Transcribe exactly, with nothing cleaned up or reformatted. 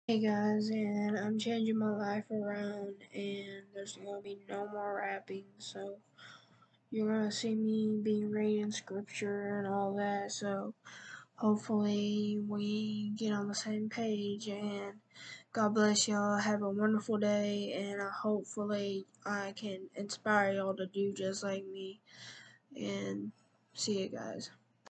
Hey guys, and I'm changing my life around, and there's gonna be no more rapping, so you're gonna see me be reading scripture and all that. So hopefully we get on the same page, and God bless y'all. Have a wonderful day, and uh, hopefully I can inspire y'all to do just like me. And see you guys.